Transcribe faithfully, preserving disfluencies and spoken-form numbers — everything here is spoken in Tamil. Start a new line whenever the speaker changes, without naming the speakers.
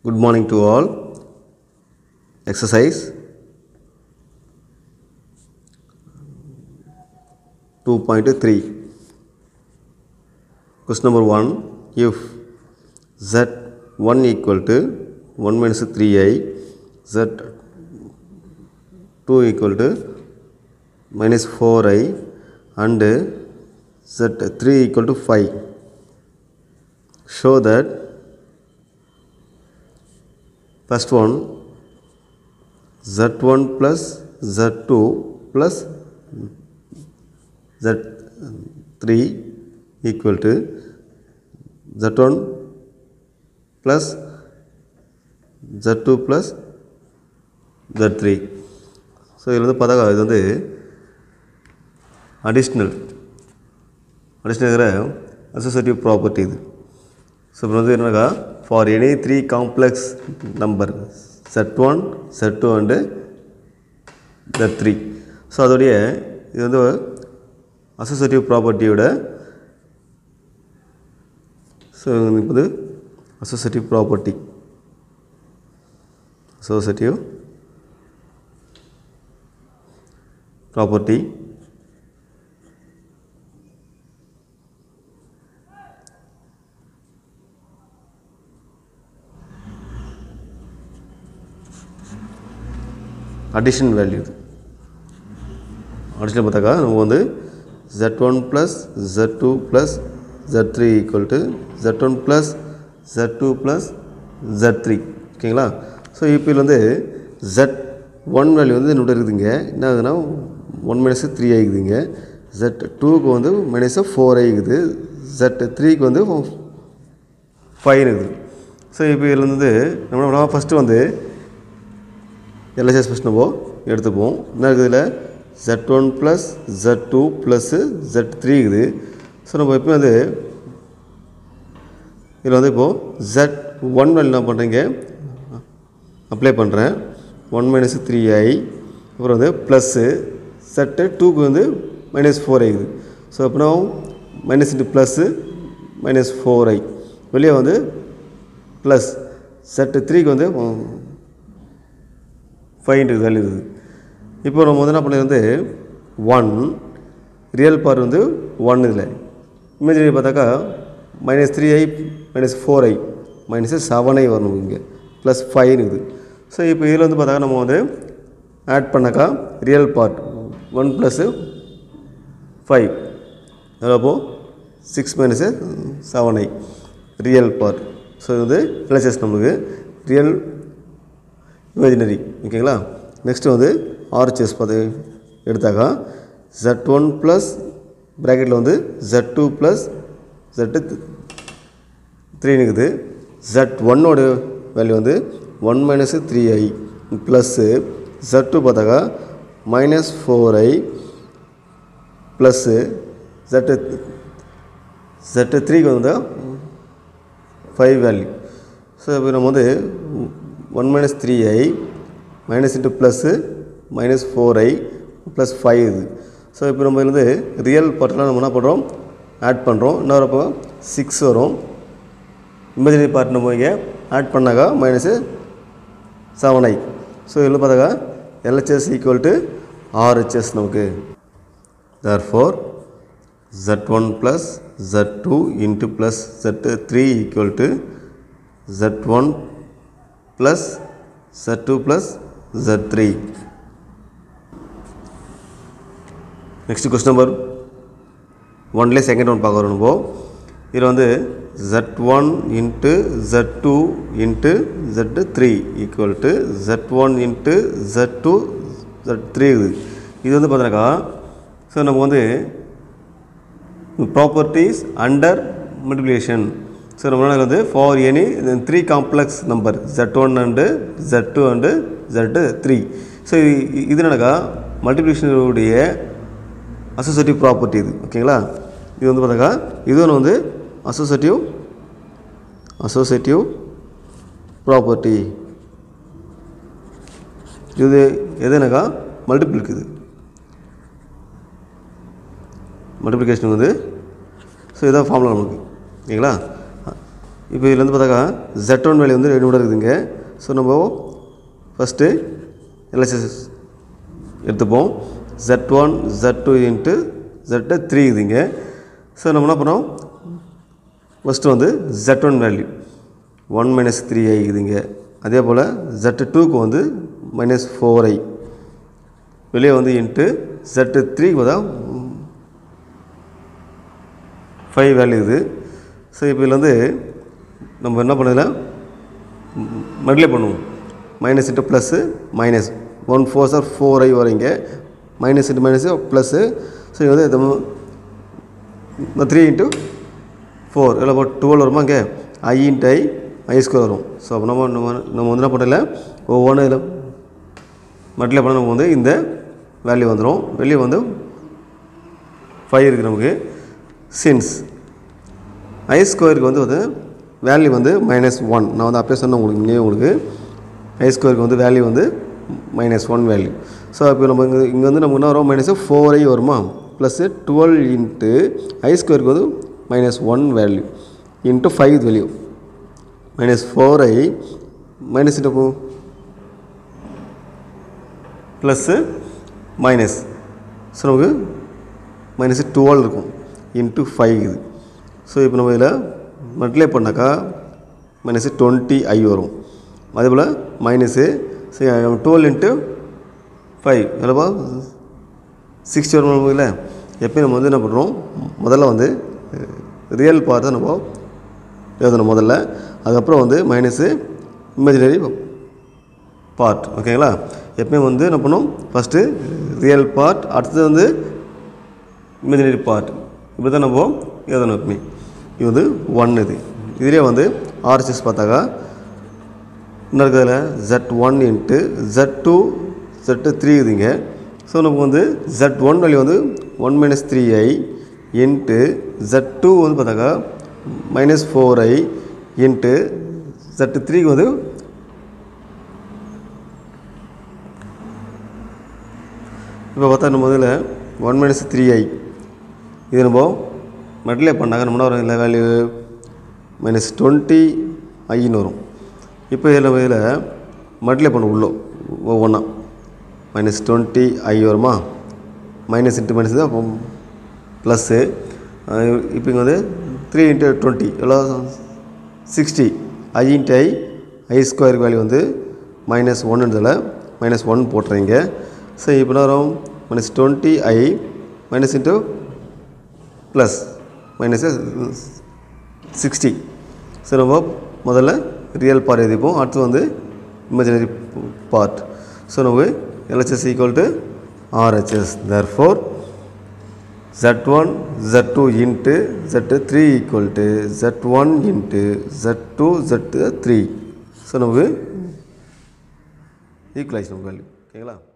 Good morning to all. Exercise two point three. Question number one. If z one equal to one minus three i, z two equal to minus four i and z three equal to five, show that first one z one plus z two plus z three equal to z one plus z two plus z three. So இதில் வந்து பார்த்தா இது வந்து அடிஷ்னல் அடிஷ்னல் இருக்கிற அசோசியேட்டிவ் ப்ராப்பர்ட்டி இது. ஸோ இப்போ வந்து என்னக்கா for any three complex number set one set two and set three. So அதோடைய இது வந்து அசோசியேட்டிவ் ப்ராப்பர்ட்டியோட ஸோ இப்போ வந்து associative property associative property addition value. Addition பார்த்தாக்கா நம்ம வந்து z one plus z two plus z three equal to z one plus z two plus z three. ஓகேங்களா? ஸோ இப்போ இதில் வந்து z one வேல்யூ வந்து என்னோட இருக்குதுங்க. என்ன ஆகுதுன்னா ஒன் மைனஸ் த்ரீ ஆகிக்குதுங்க. z டூக்கு வந்து மைனஸ் ஃபோர் ஆகிக்குது. z த்ரீக்கு வந்து ஃபைவ் இருக்குது. ஸோ இப்போ இதில் வந்து நம்ம ஃபஸ்ட்டு வந்து எல்ஹெச்எஸ் ஃபஸ்ட் நம்ம எடுத்துப்போம். என்ன இருக்குது இதில் z one plus z two plus z three இருக்குது. ஸோ நம்ம எப்போயும் வந்து இதில் வந்து இப்போது z one வேல்யூ என்ன பண்ணுறீங்க அப்ளை பண்ணுறேன். ஒன் மைனஸ் த்ரீ ஐ அப்புறம் வந்து ப்ளஸ்ஸு z டூக்கு வந்து மைனஸ் ஃபோர் ஆகிக்குது. ஸோ அப்படின்னா minus into plus minus four i வெளியே வந்து ப்ளஸ் z த்ரீக்கு வந்து ஃபைவ் வேல்யூ இருக்குது. இப்போ நம்ம வந்து என்ன பண்ணி வந்து ஒன் ரியல் பார்ட் வந்து ஒன் இதில் இமேஜினரி பார்த்தாக்கா minus three i minus four i minus seven i வரணும் இங்கே ப்ளஸ் ஃபைவ் இருக்குது. ஸோ இப்போ இதில் வந்து பார்த்தாக்கா நம்ம வந்து ஆட் பண்ணாக்கா real part one plus five எவ்வளோப்போ six minus seven i real part. So இது வந்து எல்ஹெச்எஸ் நம்மளுக்கு ரியல் இமேஜினரி. ஓகேங்களா? நெக்ஸ்ட்டு வந்து ஆர்ஹெச்எஸ் பார்த்து எடுத்தாக்கா z ஒன் ப்ளஸ் ப்ராக்கெட்டில் வந்து z two plus z three இருக்குது. z ஒன்னோட வேல்யூ வந்து one minus three i plus z two பார்த்தாக்கா minus four i plus z z த்ரீக்கு வந்து ஃபைவ் வேல்யூ. ஸோ இப்போ நம்ம வந்து one minus three i minus into plus minus four i plus five இது. ஸோ இப்போ நம்ம வந்து ரியல் பார்ட்லாம் நம்ம என்ன பண்ணுறோம் ஆட் பண்ணுறோம். என்ன வரப்போ சிக்ஸ் வரும். இமேஜினரி பார்ட் நம்ம இங்கே ஆட் பண்ணாக்கா மைனஸு செவன் ஐ. ஸோ இதில் பார்த்தாக்கா எல்ஹெச்எஸ் ஈக்குவல் டு ஆர்ஹெச்எஸ் நமக்கு. Therefore z one plus z two into plus z three equal to z one plus z two plus z three. Next question number one லே second one பார்க்க வரணும். இதில் வந்து z one into z two into z three equal to z one into z two z three. இது வந்து பார்த்தீங்கன்னாக்கா ஸோ நம்ம வந்து ப்ராப்பர்ட்டிஸ் அண்டர் மல்டிப்ளிகேஷன். ஸோ நம்ம வந்து for any three complex number z one and z two and z three. So இது என்னக்கா மல்டிப்ளிகேஷனுடைய அசோசியேட்டிவ் ப்ராப்பர்ட்டி இது. ஓகேங்களா? இது வந்து பார்த்தாக்கா இது ஒன்று வந்து அசோசியேட்டிவ் அசோசியேட்டிவ் ப்ராப்பர்ட்டி. இது எதுனாக்கா மல்டிபிளுக்கு இது மல்டிப்ளிகேஷன் வந்து. ஸோ இதான் ஃபார்முலா நமக்கு. ஓகேங்களா? இப்போ இதுலேருந்து பார்த்தாக்கா ஜெட் ஒன் வேல்யூ வந்து ரெண்டு கூட இருக்குதுங்க. ஸோ நம்ம ஃபஸ்ட்டு எல்ஹெச்எஸ் எடுத்துப்போம். Z one z two into z three இதுங்க. ஸோ நம்ம என்ன பண்ணோம், ஃபஸ்ட்டு வந்து z one value one minus three i இதுங்க. அதே போல் ஜெட்டு டூக்கு வந்து மைனஸ் ஃபோர் ஐ வெளியே வந்து இன்ட்டு ஜெட்டு த்ரீக்கு பார்த்தா ஃபைவ் வேல்யூ இது. ஸோ இப்போ இதில் வந்து நம்ம என்ன பண்ணதில்ல மல்டிப்ளை பண்ணுவோம். Minus into plus minus one four sir four i வரீங்க. Minus into minus plus. So இது வந்து த்ரீ இன்ட்டு ஃபோர் இல்லை இப்போ டுவெல் வருமா இங்கே i into i i square வரும். ஸோ அப்போ நம்ம நம்ம நம்ம வந்து என்ன பண்ணல ஒவ்வொன்றும் இதில் மல்டிப்ளை பண்ணால் நமக்கு வந்து இந்த வேல்யூ வந்துடும். வெளியே வந்து ஃபைவ் இருக்குது நமக்கு. சின்ஸ் ஐ ஸ்கொயருக்கு வந்து வந்து வேல்யூ வந்து மைனஸ் ஒன். நான் வந்து அப்பயே சொன்னேன் உங்களுக்கு முன்னே உங்களுக்கு ஐ ஸ்கொயருக்கு வந்து வேல்யூ வந்து மைனஸ் ஒன் வேல்யூ. ஸோ இப்போ நம்ம இங்கே இங்கே வந்து நமக்கு என்ன வரும் மைனஸ் ஃபோர் ஐ வருமா ப்ளஸ்ஸு டுவெல் இன்ட்டு ஐ ஸ்கொயருக்கு வந்து minus one value into five value minus four i minus into plus minus. So நமக்கு மைனஸ் டுவெல் இருக்கும் இன்ட்டு ஃபைவ் இது. ஸோ இப்போ நம்ம இதில் மல்டிப்ளை பண்ணாக்கா மைனஸ் டுவெண்ட்டி ஐ வரும். அதே போல் மைனஸு டுவெல் இன்ட்டு ஃபைவ் எவ்வளோப்பா சிக்ஸ்டி வரும். இல்லை எப்போயும் நம்ம வந்து என்ன பண்ணுறோம், முதல்ல வந்து ரியல் பார்ட் தான் நம்ம எழுதணும் முதல்ல. அதுக்கப்புறம் வந்து மைனஸு இமேஜினரி பார்ட். ஓகேங்களா? எப்பயும் வந்து என்ன பண்ணும், ஃபஸ்ட்டு ரியல் பார்ட், அடுத்தது வந்து இமேஜினரி பார்ட். இப்படி தான் நம்ம எழுதணும் எப்பவுமே. இது வந்து ஒன். இது இதிலே வந்து ஆர்ஹெச்எஸ் பார்த்தாக்கா என்ன இருக்கிறதுல z one into z two z three இதுங்க. ஸோ நமக்கு வந்து ஜெட் ஒன் வேல்யூ வந்து one minus three i into z two வந்து பார்த்தாக்கா minus four i into z த்ரீக்கு வந்து இப்போ பார்த்தா நம்ம முதல்ல ஒன் மைனஸ் த்ரீ ஐ இது நம்ம மல்டிப்ளை பண்ணாங்க நம்ம வரும் இல்லை வேல்யூ மைனஸ் டுவெண்ட்டி ஐன்னு வரும். இப்போ இதில் நம்ம இதில் மல்டிப்ளை பண்ண உள்ளோ ஒவ்வொன்றா மைனஸ் டுவெண்ட்டி ஐ வருமா, மைனஸ் இன்ட்டு மைனஸ் தான் அப்போ ப்ளஸ்ஸு. இப்போ இங்கே வந்து த்ரீ இன்ட்டு டுவெண்ட்டி எவ்வளோ sixty i into i i square value வந்து மைனஸ் ஒன்றுன்றதில் மைனஸ் ஒன் போட்டுறீங்க. ஸோ இப்போ என்ன வரும் minus twenty i minus into plus minus sixty. So நம்ம முதல்ல ரியல் பார்ட் எழுதிப்போம், அடுத்து வந்து இமேஜினரி பார்ட். ஸோ நமக்கு LHS equal to RHS. Therefore z one z two into z three equal to z one into z two z three. So நமக்கு ஈக்குவலைஸ் நமக்கு வேல்யூ. ஓகேங்களா?